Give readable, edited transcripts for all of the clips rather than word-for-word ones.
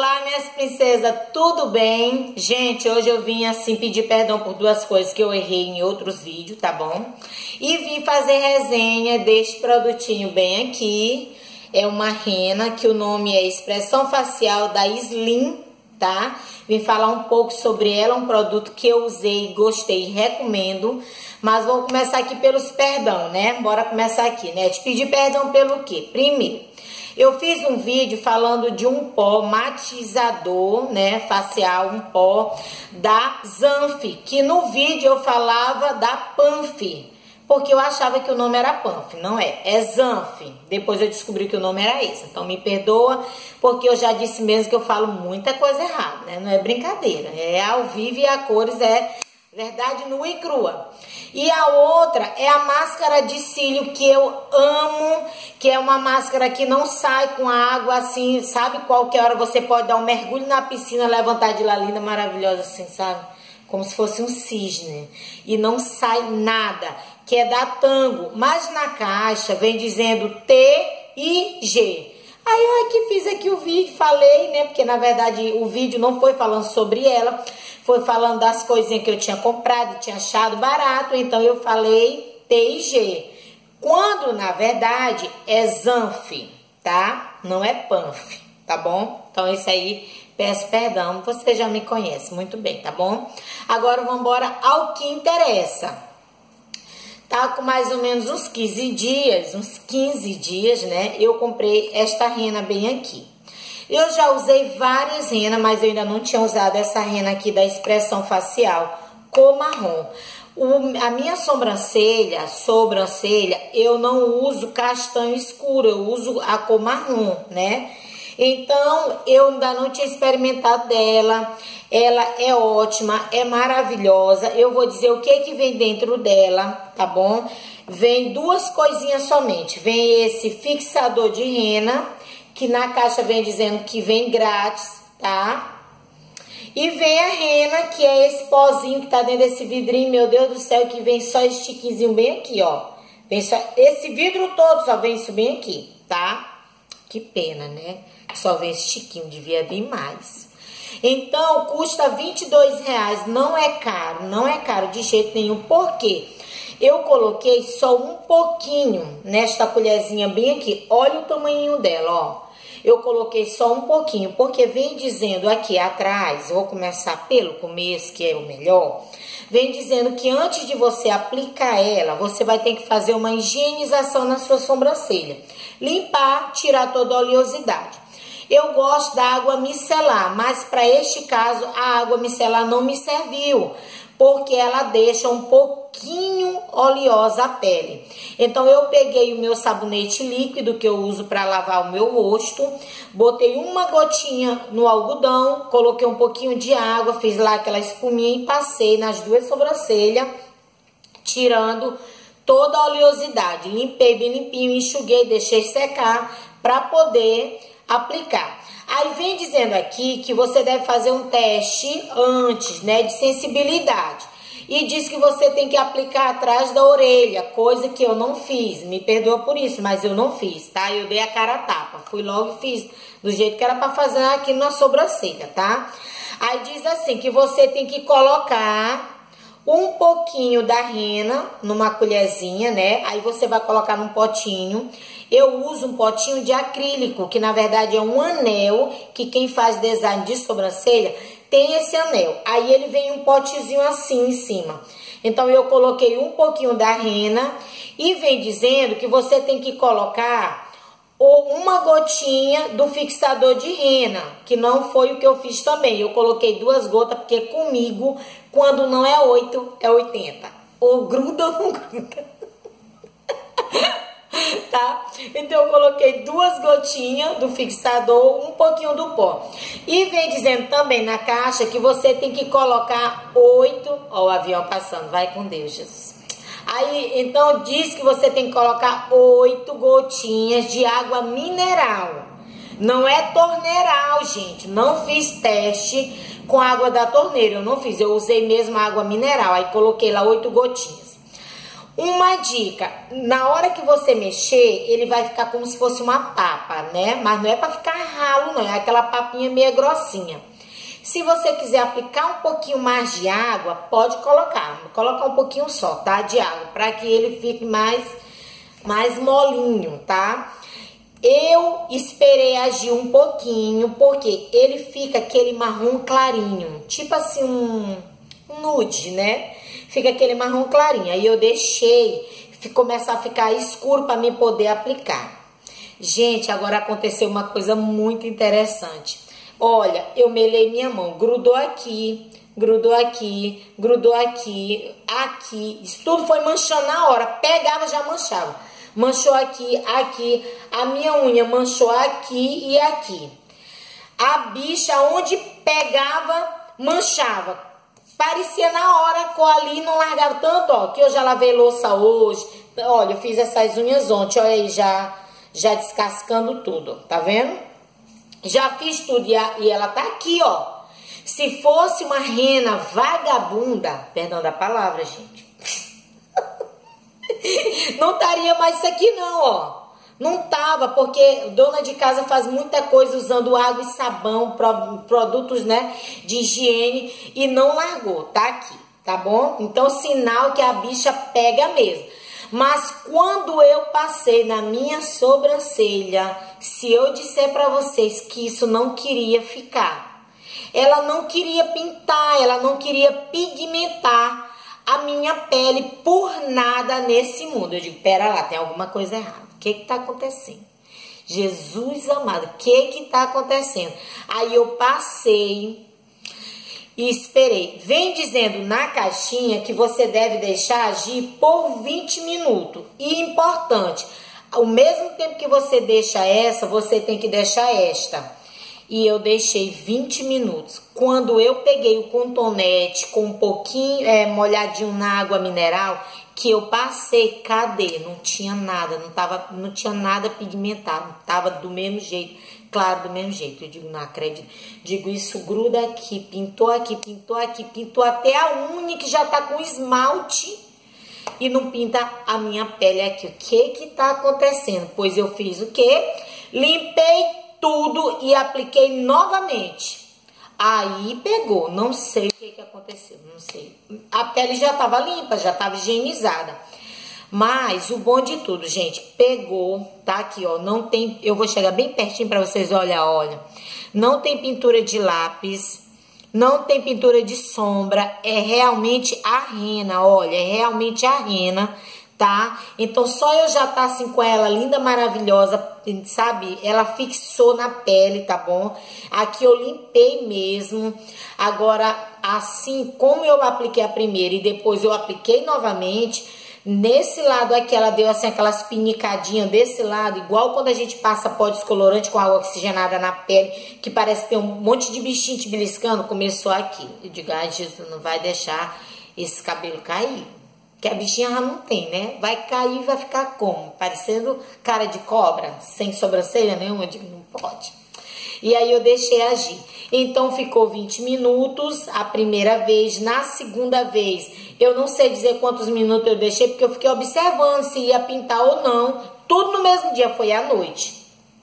Olá, minhas princesas, tudo bem? Gente, hoje eu vim assim pedir perdão por duas coisas que eu errei em outros vídeos, tá bom? E vim fazer resenha deste produtinho bem aqui. É uma rena que o nome é Expressão Facial da Slim, tá? Vim falar um pouco sobre ela, um produto que eu usei, gostei e recomendo. Mas vou começar aqui pelos perdão, né? Bora começar aqui, né? Te pedir perdão pelo quê? Primeiro, eu fiz um vídeo falando de um pó matizador, né, facial, um pó da Zanf, que no vídeo eu falava da Panf, porque eu achava que o nome era Panf, não é, é Zanf. Depois eu descobri que o nome era esse, então me perdoa, porque eu já disse mesmo que eu falo muita coisa errada, né, não é brincadeira, é ao vivo e a cores, é verdade nua e crua. E a outra é a máscara de cílio, que eu amo, que é uma máscara que não sai com a água assim, sabe? Qualquer hora você pode dar um mergulho na piscina, levantar de lá linda, maravilhosa assim, sabe? Como se fosse um cisne. E não sai nada, que é da Tango. Mas na caixa vem dizendo T e G. Aí eu aqui fiz aqui o vídeo, falei, né? Porque na verdade o vídeo não foi falando sobre ela, foi falando das coisinhas que eu tinha comprado e tinha achado barato, então eu falei T e G. Quando na verdade é Zanf, tá? Não é Panf, tá bom? Então isso aí, peço perdão, você já me conhece muito bem, tá bom? Agora vamos embora ao que interessa. Tá com mais ou menos uns 15 dias, né? Eu comprei esta rena bem aqui. Eu já usei várias renas, mas eu ainda não tinha usado essa rena aqui da Expressão Facial cor marrom. A minha sobrancelha, eu não uso castanho escuro, eu uso a cor marrom, né? Então, eu ainda não tinha experimentado dela. Ela é ótima, é maravilhosa. Eu vou dizer o que vem dentro dela, tá bom? Vem duas coisinhas somente. Vem esse fixador de rena, que na caixa vem dizendo que vem grátis, tá? E vem a rena, que é esse pozinho que tá dentro desse vidrinho, meu Deus do céu, que vem só esse tiquezinho bem aqui, ó. Vem só esse vidro todo, só vem isso bem aqui, tá? Que pena, né? Só vem esse tiquinho, devia vir mais. Então, custa R$22, não é caro de jeito nenhum. Por quê? Eu coloquei só um pouquinho nesta colherzinha bem aqui. Olha o tamanho dela, ó. Eu coloquei só um pouquinho, porque vem dizendo aqui atrás, vou começar pelo começo, que é o melhor. Vem dizendo que antes de você aplicar ela, você vai ter que fazer uma higienização na sua sobrancelha. Limpar, tirar toda a oleosidade. Eu gosto da água micelar, mas para este caso a água micelar não me serviu, porque ela deixa um pouquinho oleosa a pele. Então eu peguei o meu sabonete líquido que eu uso para lavar o meu rosto, botei uma gotinha no algodão, coloquei um pouquinho de água, fiz lá aquela espuminha e passei nas duas sobrancelhas, tirando toda a oleosidade. Limpei bem limpinho, enxuguei, deixei secar para poder aplicar. Aí vem dizendo aqui que você deve fazer um teste antes, né, de sensibilidade. E diz que você tem que aplicar atrás da orelha, coisa que eu não fiz. Me perdoa por isso, mas eu não fiz, tá? Eu dei a cara a tapa. Fui logo e fiz do jeito que era para fazer aqui na sobrancelha, tá? Aí diz assim que você tem que colocar um pouquinho da rena numa colherzinha, né? Aí você vai colocar num potinho. Eu uso um potinho de acrílico, que na verdade é um anel, que quem faz design de sobrancelha tem esse anel. Aí ele vem um potezinho assim em cima. Então eu coloquei um pouquinho da rena e vem dizendo que você tem que colocar uma gotinha do fixador de rena, que não foi o que eu fiz também. Eu coloquei 2 gotas, porque comigo, quando não é 8, é 80. Ou gruda ou não gruda. Tá? Então eu coloquei 2 gotinhas do fixador, um pouquinho do pó. E vem dizendo também na caixa que você tem que colocar 8... Ó o avião passando, vai com Deus, Jesus. Aí, então diz que você tem que colocar 8 gotinhas de água mineral. Não é torneiral, gente. Não fiz teste com água da torneira, eu não fiz. Eu usei mesmo água mineral, aí coloquei lá 8 gotinhas. Uma dica, na hora que você mexer, ele vai ficar como se fosse uma papa, né? Mas não é para ficar ralo, não, é aquela papinha meio grossinha. Se você quiser aplicar um pouquinho mais de água, pode colocar um pouquinho só, tá? De água, para que ele fique mais molinho, tá? Eu esperei agir um pouquinho, porque ele fica aquele marrom clarinho, tipo assim um nude, né? Fica aquele marrom clarinho. Aí eu deixei começar a ficar escuro para mim poder aplicar. Gente, agora aconteceu uma coisa muito interessante. Olha, eu melei minha mão, grudou aqui, grudou aqui, grudou aqui, aqui. Isso tudo foi manchando na hora. Pegava, já manchava. Manchou aqui, aqui. A minha unha manchou aqui e aqui. A bicha, onde pegava, manchava. Parecia na hora, com ali não largava tanto, ó, que eu já lavei louça hoje. Olha, eu fiz essas unhas ontem, olha aí, já descascando tudo, tá vendo? Já fiz tudo e ela tá aqui, ó. Se fosse uma rena vagabunda, perdão da palavra, gente, não estaria mais isso aqui não, ó. Não tava, porque dona de casa faz muita coisa usando água e sabão, produtos, né, de higiene, e não largou, tá aqui, tá bom? Então, sinal que a bicha pega mesmo. Mas quando eu passei na minha sobrancelha, se eu disser pra vocês que isso não queria ficar, ela não queria pintar, ela não queria pigmentar a minha pele por nada nesse mundo. Eu digo, pera lá, tem alguma coisa errada. O que tá acontecendo? Jesus amado, o que tá acontecendo? Aí eu passei e esperei. Vem dizendo na caixinha que você deve deixar agir por 20 minutos. E importante, ao mesmo tempo que você deixa essa, você tem que deixar esta. E eu deixei 20 minutos. Quando eu peguei o cotonete com um pouquinho molhadinho na água mineral, que eu passei, cadê? Não tinha nada, não tinha nada pigmentado, tava do mesmo jeito, claro, do mesmo jeito. Eu digo, não acredito. Digo, isso gruda aqui, pintou aqui, pintou aqui, pintou até a unha que já tá com esmalte e não pinta a minha pele aqui. O que tá acontecendo? Pois eu fiz o quê? Limpei tudo e apliquei novamente. Aí pegou, não sei o que aconteceu, não sei. A pele já tava limpa, já tava higienizada. Mas o bom de tudo, gente, pegou, tá aqui, ó, não tem, eu vou chegar bem pertinho pra vocês olhar, olha. Não tem pintura de lápis, não tem pintura de sombra, é realmente a rena, olha, é realmente a rena, tá? Então, só eu já tá assim com ela, linda, maravilhosa, sabe? Ela fixou na pele, tá bom? Aqui eu limpei mesmo. Agora, assim como eu apliquei a primeira e depois eu apliquei novamente, nesse lado aqui ela deu assim aquelas pinicadinhas desse lado, igual quando a gente passa pó descolorante com água oxigenada na pele, que parece ter um monte de bichinho te beliscando, começou aqui. Eu digo, ai, Jesus, não vai deixar esse cabelo cair. Que a bichinha já não tem, né? Vai cair e vai ficar como? Parecendo cara de cobra, sem sobrancelha nenhuma. Eu digo, não pode. E aí eu deixei agir. Então ficou 20 minutos a primeira vez. Na segunda vez, eu não sei dizer quantos minutos eu deixei, porque eu fiquei observando se ia pintar ou não. Tudo no mesmo dia, foi à noite.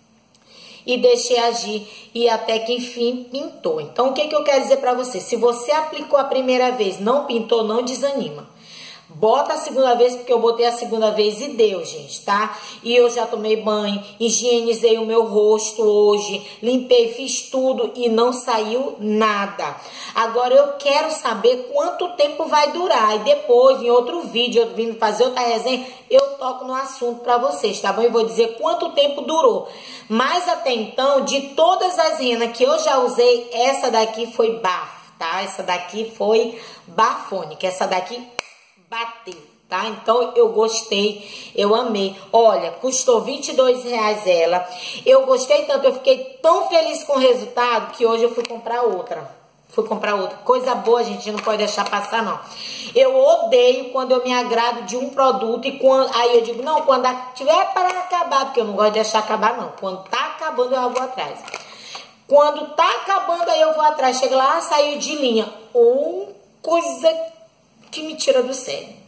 E deixei agir e até que enfim pintou. Então o que eu quero dizer pra você? Se você aplicou a primeira vez, não pintou, não desanima. Bota a segunda vez, porque eu botei a segunda vez e deu, gente, tá? E eu já tomei banho, higienizei o meu rosto hoje, limpei, fiz tudo e não saiu nada. Agora eu quero saber quanto tempo vai durar. E depois, em outro vídeo, eu vindo fazer outra resenha, eu toco no assunto pra vocês, tá bom? E vou dizer quanto tempo durou. Mas até então, de todas as renas que eu já usei, essa daqui foi bafo, tá? Essa daqui foi bafônica, essa daqui bateu, tá? Então eu gostei, eu amei. Olha, custou R$22 ela. Eu gostei tanto, eu fiquei tão feliz com o resultado que hoje eu fui comprar outra. Coisa boa, gente, não pode deixar passar, não. Eu odeio quando eu me agrado de um produto e quando... Aí eu digo, não, quando tiver para acabar, porque eu não gosto de deixar acabar, não. Quando tá acabando, eu vou atrás. Quando tá acabando, aí eu vou atrás. Chega lá, saiu de linha. Coisa que me tira do sério.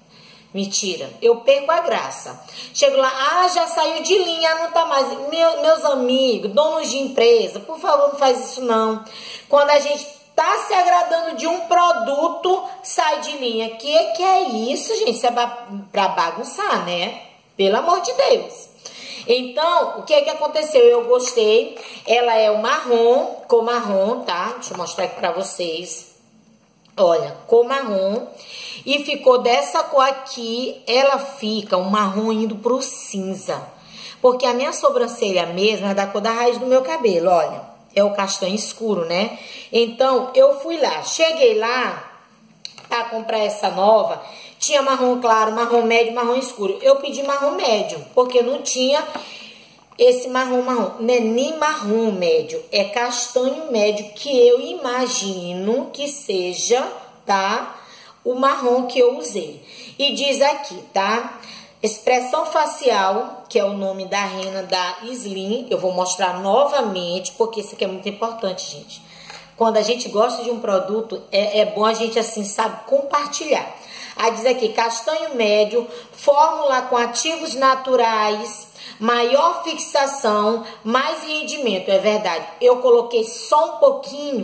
Mentira, eu perco a graça. Chego lá, já saiu de linha, não tá mais. Meus amigos, donos de empresa, por favor, não faz isso não. Quando a gente tá se agradando de um produto, sai de linha. Que é isso, gente? Isso é pra bagunçar, né? Pelo amor de Deus. Então, o que aconteceu? Eu gostei. Ela é o marrom, cor marrom, tá? Deixa eu mostrar aqui pra vocês. Olha, cor marrom. E ficou dessa cor aqui, ela fica um marrom indo pro cinza. Porque a minha sobrancelha mesmo é da cor da raiz do meu cabelo, olha. É o castanho escuro, né? Então, eu fui lá. Cheguei lá pra comprar essa nova. Tinha marrom claro, marrom médio, marrom escuro. Eu pedi marrom médio, porque não tinha esse marrom. Não é nem marrom médio, é castanho médio, que eu imagino que seja, tá? O marrom que eu usei. E diz aqui, tá? Expressão facial, que é o nome da rena da Slim. Eu vou mostrar novamente, porque isso aqui é muito importante, gente. Quando a gente gosta de um produto, é bom a gente, assim, sabe, compartilhar. Aí diz aqui, castanho médio, fórmula com ativos naturais, maior fixação, mais rendimento. É verdade, eu coloquei só um pouquinho.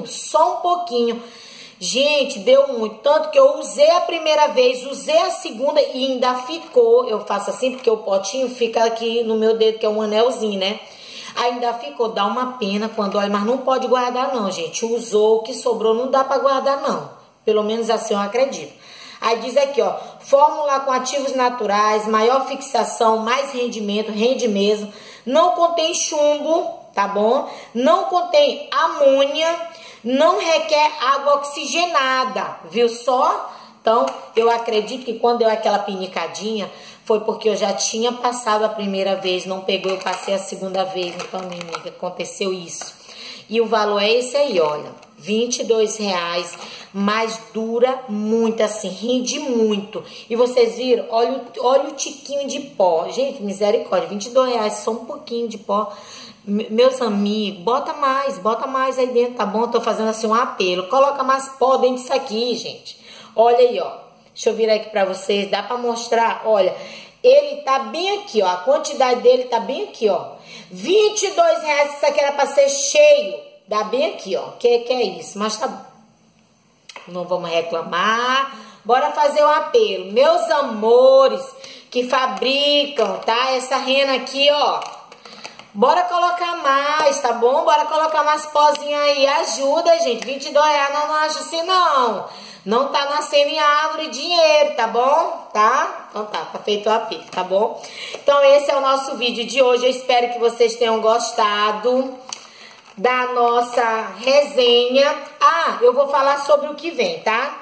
Gente, deu muito, tanto que eu usei a primeira vez, usei a segunda e ainda ficou. Eu faço assim porque o potinho fica aqui no meu dedo, que é um anelzinho, né? Ainda ficou, dá uma pena quando olha, mas não pode guardar não, gente. Usou, o que sobrou não dá pra guardar não. Pelo menos assim eu acredito. Aí diz aqui, ó, fórmula com ativos naturais, maior fixação, mais rendimento, rende mesmo. Não contém chumbo, tá bom? Não contém amônia. Não requer água oxigenada, viu só? Então, eu acredito que quando deu aquela pinicadinha, foi porque eu já tinha passado a primeira vez, não pegou, eu passei a segunda vez. Então, minha amiga, aconteceu isso. E o valor é esse aí, olha, R$22, mas dura muito, assim, rende muito. E vocês viram? Olha o tiquinho de pó. Gente, misericórdia, R$22, só um pouquinho de pó. Meus amigos, bota mais aí dentro, tá bom? Tô fazendo assim um apelo. Coloca mais pó dentro disso aqui, gente. Olha aí, ó. Deixa eu virar aqui pra vocês. Dá pra mostrar? Olha, ele tá bem aqui, ó. A quantidade dele tá bem aqui, ó. R$22. Isso aqui era pra ser cheio. Dá bem aqui, ó. Que é isso? Mas tá bom. Não vamos reclamar. Bora fazer um apelo. Meus amores que fabricam, tá? Essa rena aqui, ó. Bora colocar mais, tá bom? Bora colocar mais pozinho aí. Ajuda, gente. R$22 não acho assim, não. Não tá nascendo em árvore dinheiro, tá bom? Tá? Então tá feito o apelo, tá bom? Então esse é o nosso vídeo de hoje. Eu espero que vocês tenham gostado da nossa resenha. Eu vou falar sobre o que vem, tá?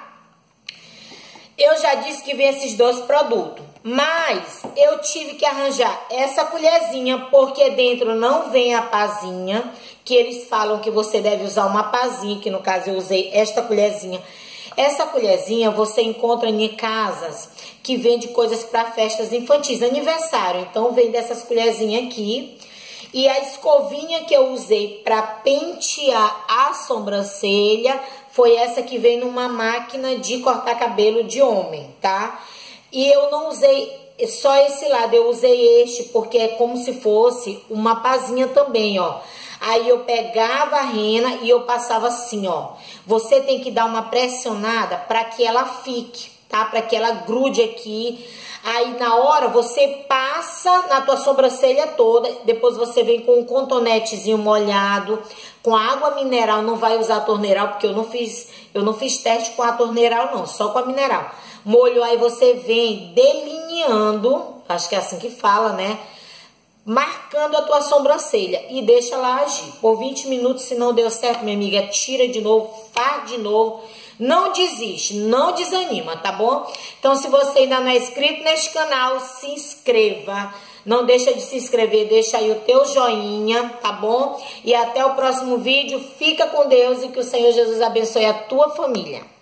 Eu já disse que vem esses dois produtos, mas eu tive que arranjar essa colherzinha, porque dentro não vem a pazinha, que eles falam que você deve usar uma pazinha, que no caso eu usei esta colherzinha. Essa colherzinha você encontra em casas que vende coisas para festas infantis, aniversário. Então vem dessas colherzinhas aqui. E a escovinha que eu usei para pentear a sobrancelha foi essa que vem numa máquina de cortar cabelo de homem, tá? E eu não usei só esse lado, eu usei este porque é como se fosse uma pazinha também, ó. Aí eu pegava a rena e eu passava assim, ó. Você tem que dar uma pressionada para que ela fique, tá? Para que ela grude aqui. Aí na hora você passa na tua sobrancelha toda, depois você vem com um cotonetezinho molhado, com água mineral, não vai usar torneiral, porque eu não fiz teste com a torneiral não, só com a mineral. Molho, aí você vem delineando, acho que é assim que fala, né? Marcando a tua sobrancelha e deixa lá agir por 20 minutos, se não deu certo, minha amiga, tira de novo, faz de novo. Não desiste, não desanima, tá bom? Então, se você ainda não é inscrito neste canal, se inscreva. Não deixa de se inscrever, deixa aí o teu joinha, tá bom? E até o próximo vídeo. Fica com Deus e que o Senhor Jesus abençoe a tua família.